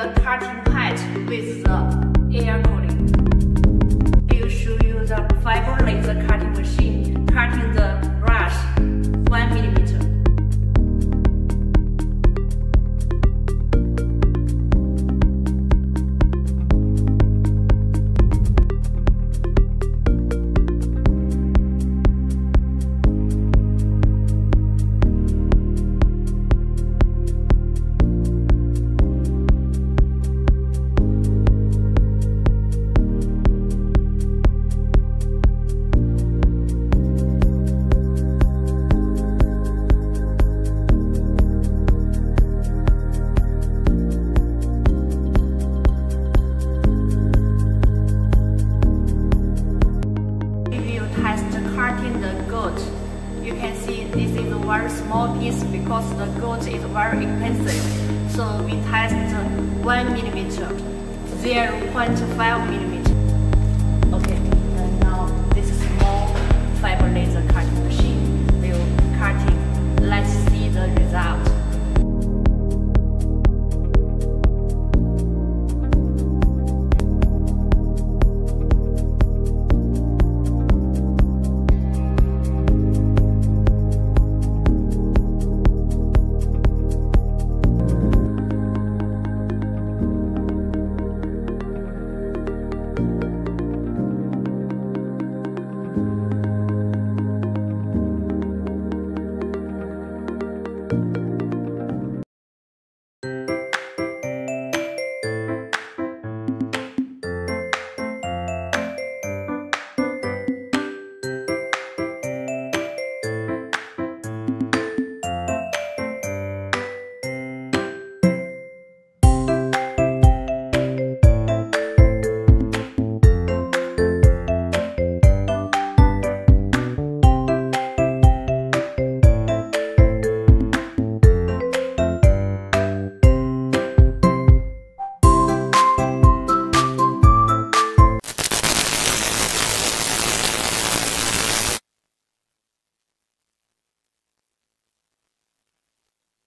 the cutting pad with the air cooling. We will show you the fiber laser cutting machine cutting the brush 1 millimeter. Cutting the goat. You can see this is a very small piece because the goat is very expensive. So we test 1 millimeter, 0.5 millimeter. Okay, and now this small fiber laser cutting.